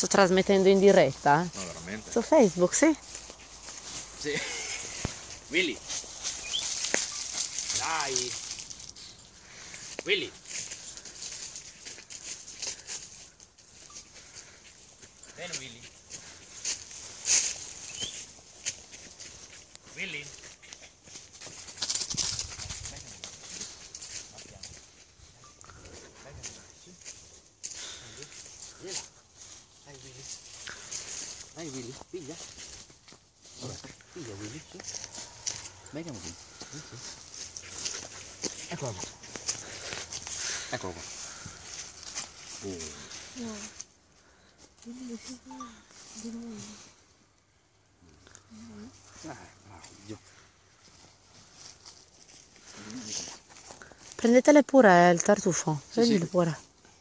sto trasmettendo in diretta. No, veramente? Su Facebook, sì. Sì. Willy. Dai. Willy. Bene Willy. Willy. Dai Willy. Dai Willy, piglia. Piglia Willy, su. Vediamo qui. Eccolo qua. Eccolo qua. Bravo, giù. Prendetele pure il tartufo. Sì, Prendili sì. pure.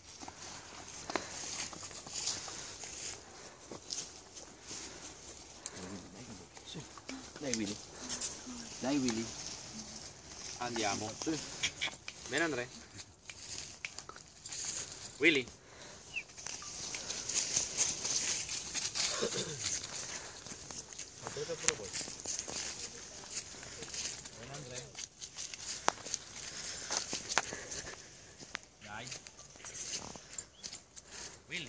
Dai Willy. Dai Willy. Andiamo. Su. Bene Andrea. Willy. Aspetta pure voi. Bene Andrea. Dai. Willy.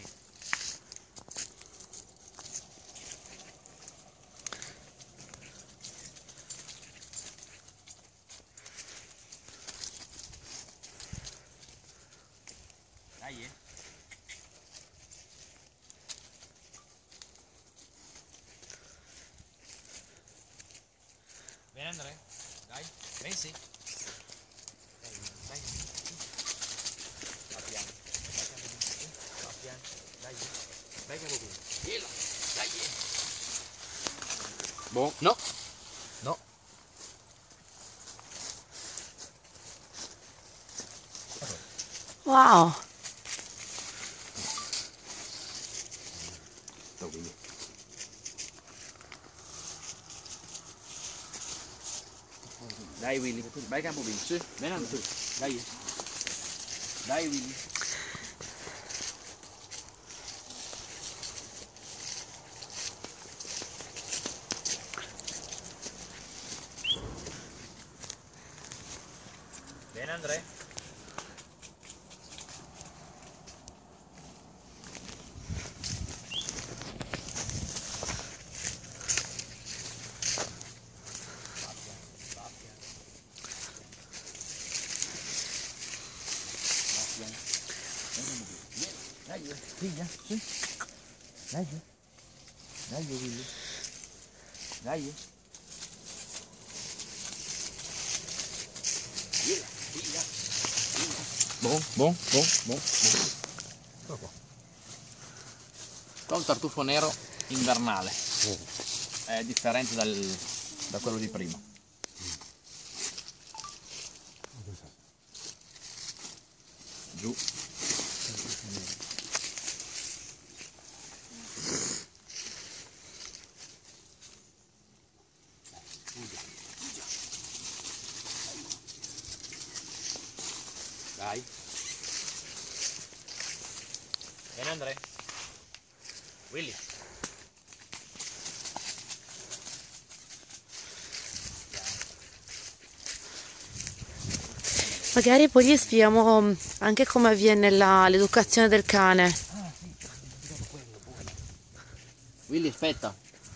Dai. Bene Andrea. Dai. Pensi. Dai. Dai. Va piano. Va piano. Dai. Dai che vuoi. Gliela. Dai. Buon. No. No. Wow. Dai Willy, vai campo Willy, su, vieni su, dai. Dai Willy. Bene Andrea. Dai, piglia, sì. Dai, dai Willy. Dai. Piglia. Buon. Qua è un tartufo nero invernale. È differente da quello di prima. Giù. Dai. Bene Andrea. Willy. Magari poi gli spieghiamo anche come avviene l'educazione del cane. Willy, aspetta.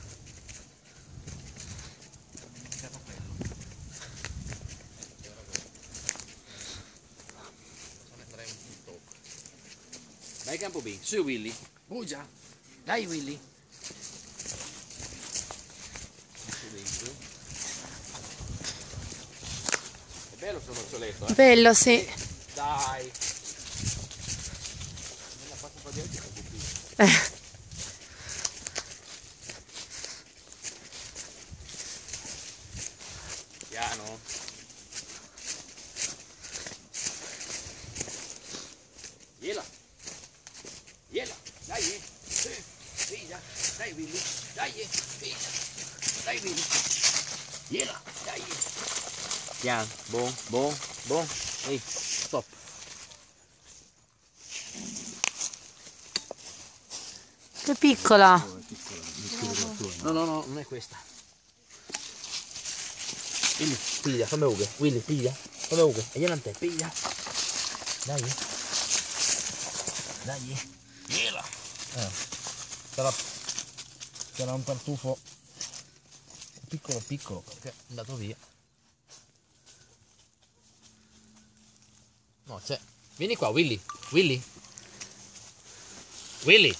Dai campo B, su Willy. Bugia. Dai Willy. È bello sto noccoletto, eh? Bello, sì. Dai. Piano. Gliela. Dai. Sì. Figlia. Dai Willy. Dai. Figlia. Dai Willy. Gliela. Dai. Piano. Buon. Ehi, stop. Che piccola. No, no, no, non è questa. Willy, piglia, fammi Ugo. Willy, piglia. Fammi Ugo. E gliela a te, piglia. Dai. Dai. Gliela. C'era un tartufo piccolo piccolo perché è andato via. No, c'è. Vieni qua, Willy. Willy. Willy.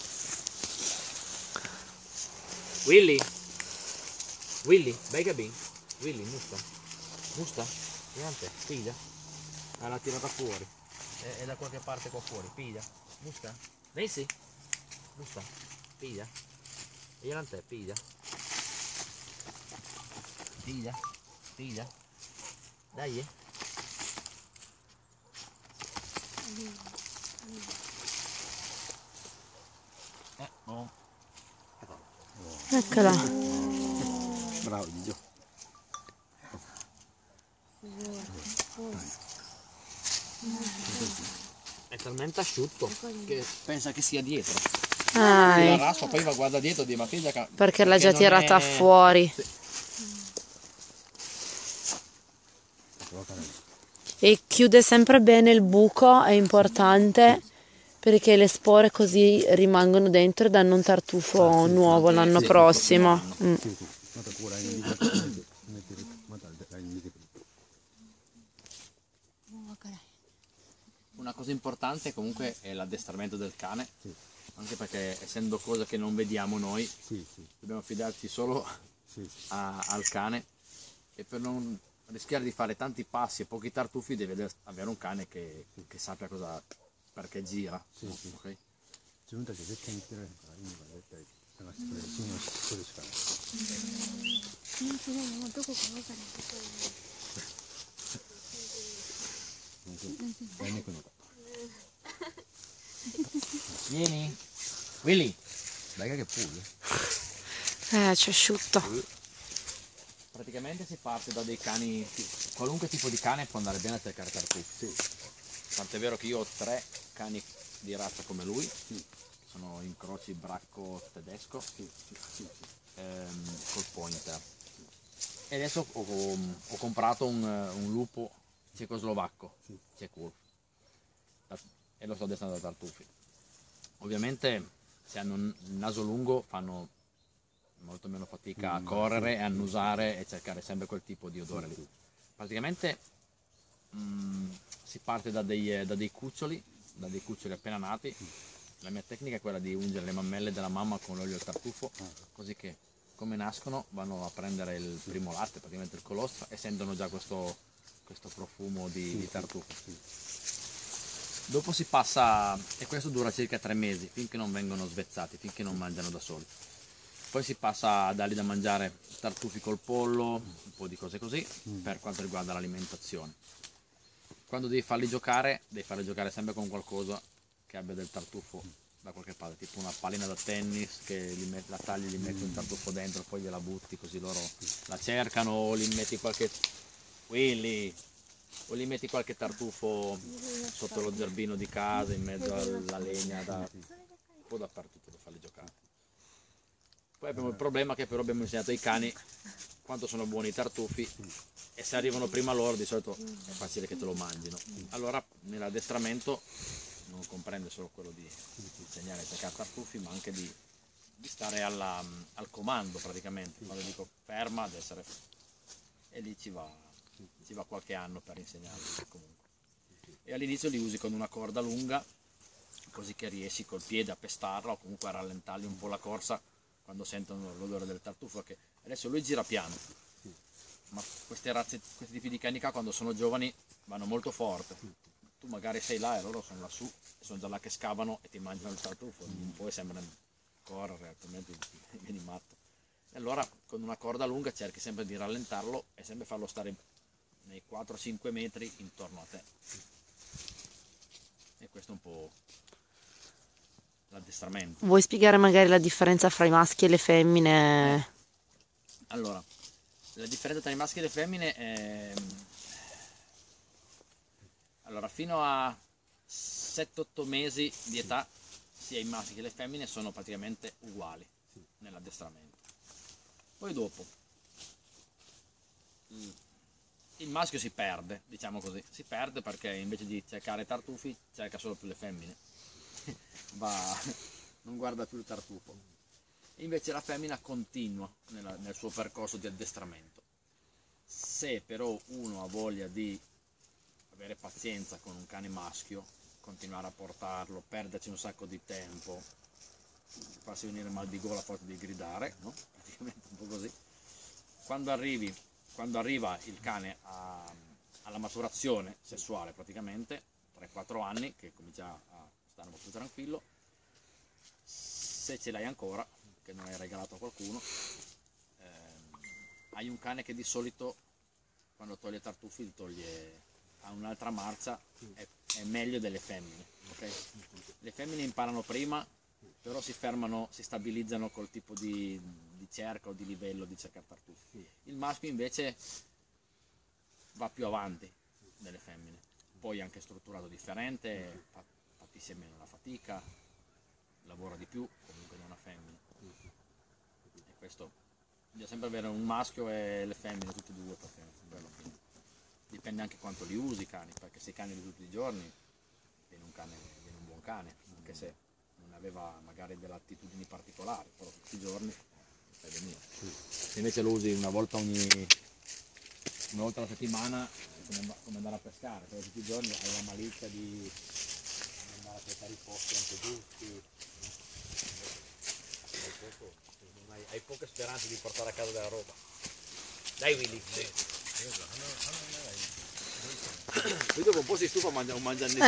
Willy. Willy, vai cabin. Willy, musta. Musta. Niente, piglia. L'ha tirata fuori. È da qualche parte qua fuori, piglia. Musta. Messi. Musta. Piglia. E gliela a te, piglia. Piglia. Piglia. Dai. Oh. Eccola. Bravo, Gigio. È talmente asciutto che pensa che sia dietro. Ah, La raspa, poi va guarda dietro e dice ma figlia perché l'ha già non tirata è... fuori. Sì. E chiude sempre bene il buco, è importante perché le spore così rimangono dentro e danno un tartufo nuovo l'anno prossimo. Una cosa importante comunque è l'addestramento del cane, anche perché essendo cose che non vediamo noi, dobbiamo affidarci solo al cane, e per non rischiare di fare tanti passi e pochi tartufi deve avere un cane che sappia cosa, perché gira. Okay? Vieni, Willy, dai che puglia. C'è asciutto. Praticamente si parte da dei cani, qualunque tipo di cane può andare bene a cercare tartufi. Tant'è vero che io ho 3 cani di razza come lui, sono incroci bracco tedesco col pointer. E adesso ho comprato un lupo cecoslovacco, Cecur, e lo sto addestrando da tartufi. Ovviamente se hanno un naso lungo fanno molto meno fatica a correre e annusare e cercare sempre quel tipo di odore lì. Praticamente si parte da dei cuccioli appena nati. La mia tecnica è quella di ungere le mammelle della mamma con l'olio del tartufo, così che come nascono vanno a prendere il primo latte, praticamente il colostro, e sentono già questo profumo di tartufo. Dopo si passa, e questo dura circa 3 mesi, finché non vengono svezzati, finché non mangiano da soli. Poi si passa a dargli da mangiare tartufi col pollo, un po' di cose così, per quanto riguarda l'alimentazione. Quando devi farli giocare sempre con qualcosa che abbia del tartufo da qualche parte, tipo una pallina da tennis che la tagli, gli metti un tartufo dentro, poi gliela butti così loro la cercano, o gli metti qualche tartufo sotto lo zerbino di casa, in mezzo alla legna, un po' dappertutto per farli giocare. Poi abbiamo il problema che però abbiamo insegnato ai cani quanto sono buoni i tartufi, e se arrivano prima loro di solito è facile che te lo mangino. Allora nell'addestramento non comprende solo quello di insegnare a cercare tartufi, ma anche di stare al comando praticamente. Quando dico ferma deve essere, e lì ci va qualche anno per insegnarli comunque. E all'inizio li usi con una corda lunga, così che riesci col piede a pestarla o comunque a rallentargli un po' la corsa quando sentono l'odore del tartufo, che adesso lui gira piano, ma questi tipi di cani qua quando sono giovani vanno molto forte. Tu magari sei là e loro sono lassù e sono già là che scavano e ti mangiano il tartufo, poi sembra correre, altrimenti vieni matto. E allora con una corda lunga cerchi sempre di rallentarlo e sempre farlo stare nei 4-5 metri intorno a te. E questo è un po' l'addestramento. Vuoi spiegare magari la differenza fra i maschi e le femmine? Allora, la differenza tra i maschi e le femmine è... Allora, fino a 7-8 mesi di età sia i maschi che le femmine sono praticamente uguali nell'addestramento. Poi dopo il maschio si perde, diciamo così, si perde perché invece di cercare tartufi cerca solo più le femmine, non guarda più il tartufo. Invece la femmina continua nel suo percorso di addestramento. Se però uno ha voglia di avere pazienza con un cane maschio, continuare a portarlo, perderci un sacco di tempo, farsi venire mal di gola a forza di gridare, no? Praticamente un po' così. Quando arriva il cane alla maturazione sessuale, praticamente 3-4 anni, che comincia a stare un po' più tranquillo, se ce l'hai ancora, che non hai regalato a qualcuno, hai un cane che di solito quando toglie i tartufi li toglie a un'altra marcia, è meglio delle femmine, okay? Le femmine imparano prima, però si fermano, si stabilizzano col tipo di cerca o di livello di cercare tartufi. Il maschio invece va più avanti delle femmine, poi è anche strutturato differente, patisce meno la fatica, lavora di più comunque di una femmina. E questo bisogna sempre avere un maschio e le femmine tutti e due, perché alla fine dipende anche quanto li usi i cani, perché se i cani di tutti i giorni viene un buon cane, anche se non aveva magari delle attitudini particolari, però tutti i giorni fai benissimo. Se invece lo usi una volta alla settimana, come andare a pescare, però tutti i giorni hai la malizia di andare a cercare i posti anche giusti, hai poche speranze di portare a casa della roba. Dai Willy, qui dopo un po' si stufa mangiare nessuno.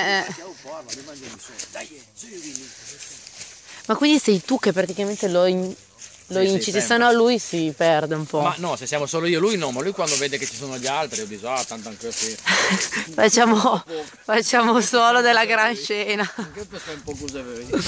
Dai, su Willy. Ma quindi sei tu che praticamente lo inciti, se no lui si perde un po'. Ma no, se siamo solo io e lui no, ma lui quando vede che ci sono gli altri, io dico, tanto anche sì. facciamo solo della gran scena. Anche tu fai un po' così,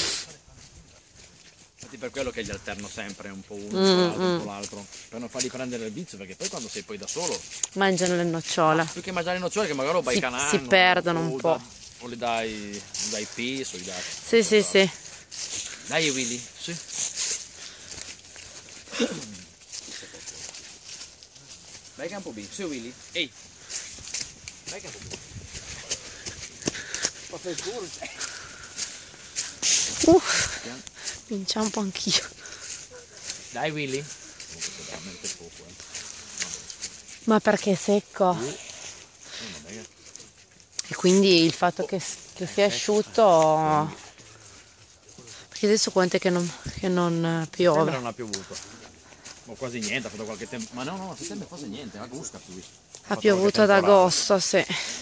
infatti per quello che gli alterno sempre un po' uno, un po' l'altro, per non fargli prendere il vizio, perché poi quando sei poi da solo mangiano le nocciole. Più che mangiare le nocciole, che magari lo vai canano, si perdono un po'. O gli dai pis, o gli dai... Sì. Dai Willy, sì. Vai che un po' bene, sì Willy, ehi. Vai che un po' bene. Ma fai scuro, mi inciampo anch'io. Dai Willy. Ma perché è secco? E quindi il fatto che sia asciutto... Perché adesso quant'è che non piove? Sembra non ha piovuto. O quasi niente, ha fatto qualche tempo. Ma no, a settembre quasi niente, agosto ha piovuto. Ha piovuto ad agosto, sì.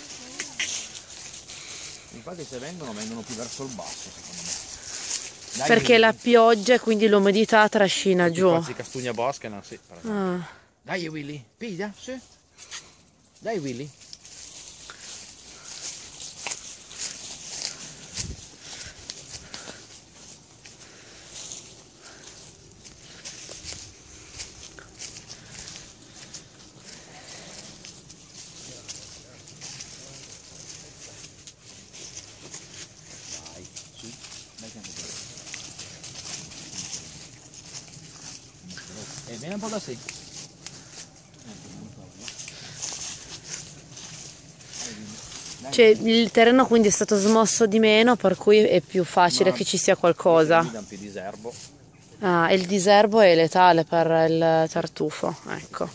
Infatti se vengono più verso il basso, secondo me. Dai, perché la pioggia e quindi l'umidità trascina giù. Si castugna bosca, no? Sì, Dai Willy, piglia, sì. Dai Willy. Vieni un po' da sé. Cioè, il terreno quindi è stato smosso di meno, per cui è più facile che ci sia qualcosa. Più diserbo. Ah, e il diserbo è letale per il tartufo, ecco.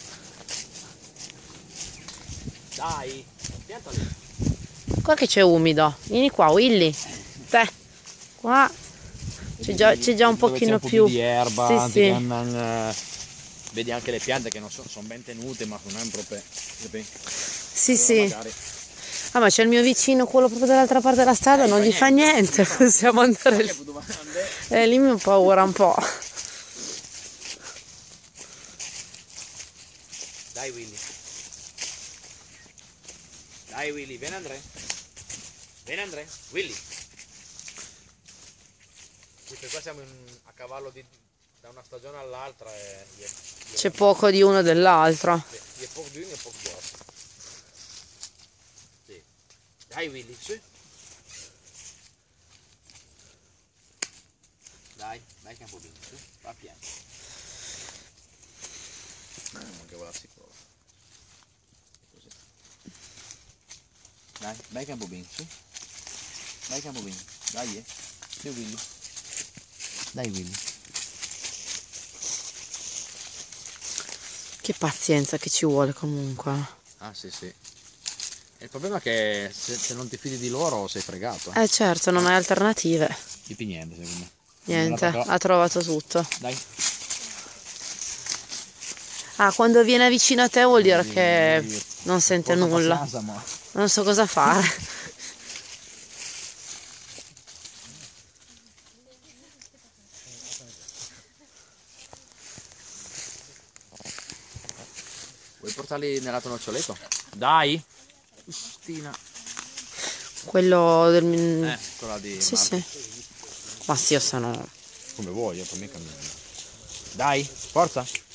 Dai, pianta lì. Qua che c'è umido. Vieni qua, Willy. Te, qua c'è già un pochino più di erba, sì. Vedi anche le piante che non sono ben tenute, ma non è proprio... Sì. Magari. Ah, ma c'è il mio vicino, quello proprio dall'altra parte della strada, non gli fa niente, possiamo andare lì. Lì mi ho paura un po'. Dai Willy. Dai Willy, vieni Andrea. Vieni Andrea, Willy. Perché qua siamo a cavallo da una stagione all'altra e c'è poco di uno dell'altro. È poco di uno e poco di altro. Sì. Dai Willy, sì. Dai che un po' su, va piano. Mancava la sicuro. Così. Dai che un po' su. Dai che un po' dai Dai Willy. Dai Willy. Che pazienza che ci vuole comunque. Ah sì sì. E il problema è che se non ti fidi di loro sei fregato. Certo, non hai alternative. Tipi niente secondo me. Niente, ha trovato tutto. Dai. Ah, quando viene vicino a te vuol dire che non sente nulla. Casa, ma... Non so cosa fare. Vuoi portarli nel lato noccioletto? Dai! Ustina. Quello del... Quella di Sì, Marco. sì. Ma sì, io sono... Come vuoi, per me cammino. Dai, forza!